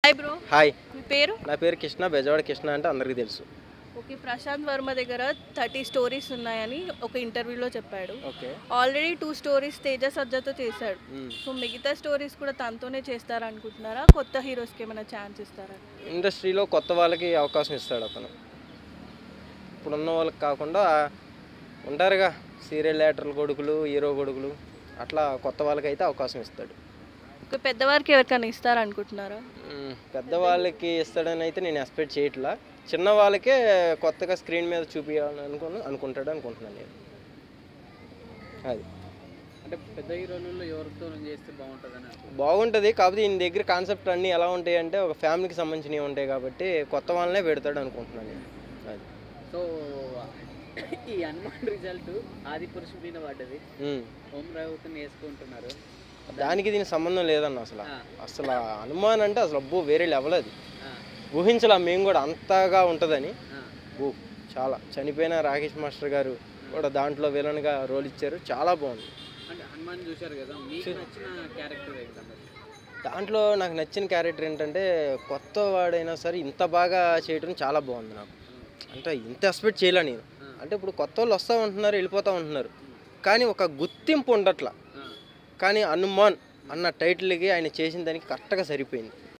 Hi bro. Hi, మీ పేరు? నా పేరు కృష్ణ. బెజవాడ కృష్ణ అంటే అందరికీ తెలుసు. ఓకే, ప్రశాంత్ వర్మ దగ్గర 30 స్టోరీస్ ఉన్నాయని ఒక ఇంటర్వ్యూలో చెప్పాడు. ఓకే, ఆల్రెడీ 2 స్టోరీస్ తేజ సజ్జతో చేశాడు. సో మిగతా స్టోరీస్ కూడా తనతోనే చేస్తారనుకుంటున్నారా? కొత్త హీరోస్కి ఏమైనా ఛాన్స్ ఇస్తారా? ఇండస్ట్రీలో కొత్త వాళ్ళకి అవకాశం ఇస్తాడు అతను. ఇప్పుడున్న వాళ్ళకి కాకుండా ఉంటారుగా సీరియల్ యాక్టర్ల కొడుకులు, హీరో కొడుకులు, అట్లా కొత్త వాళ్ళకి అయితే అవకాశం ఇస్తాడు. ఓకే, పెద్దవారికి ఎవరికైనా ఇస్తారనుకుంటున్నారా? పెద్దవాళ్ళకి ఇస్తాడని అయితే నేను ఎక్స్పెక్ట్ చేయట్లా. చిన్న వాళ్ళకే కొత్తగా స్క్రీన్ మీద చూపించాలని అనుకుంటాడు అనుకుంటున్నాను నేను. అది అంటే పెద్ద హీరోలలో ఎవరితో చేస్తే బాగుంటుంది. కాకపోతే ఈయన దగ్గర కాన్సెప్ట్ అన్నీ ఎలా ఉంటాయి అంటే ఒక ఫ్యామిలీకి సంబంధించినవి ఉంటాయి కాబట్టి కొత్త వాళ్ళనే పెడతాడు అనుకుంటున్నాను నేను. అది సో ఈ హనుమాన్ రిజల్ట్ ఆది పురుషు మీద పడ్డది. ఓం రావుతని వేసుకుంటున్నారు. దానికి దీనికి సంబంధం లేదన్న. అసలు హనుమాన్ అంటే అసలు అబ్బో వేరే లెవెల్. అది ఊహించలా మేము కూడా అంతగా ఉంటుందని. చాలా చనిపోయిన రాకేష్ మాస్టర్ గారు కూడా దాంట్లో విలన్గా రోల్ ఇచ్చారు. చాలా బాగుంది. అంటే హనుమాన్ చూశారు కదా, మీకు నచ్చిన క్యారెక్టర్ ఏంటంటే? దాంట్లో నాకు నచ్చిన క్యారెక్టర్ ఏంటంటే కొత్త వాడైనా సరే ఇంత బాగా చేయడం చాలా బాగుంది నాకు. అంటే ఇంత ఎక్స్పెక్ట్ చేయలే నేను. అంటే ఇప్పుడు కొత్త వాళ్ళు వస్తూ ఉంటున్నారు, వెళ్ళిపోతూ ఉంటున్నారు, కానీ ఒక గుర్తింపు ఉండట్లా. కానీ హనుమాన్ అన్న టైటిల్కి ఆయన చేసిన దానికి కరెక్ట్గా సరిపోయింది.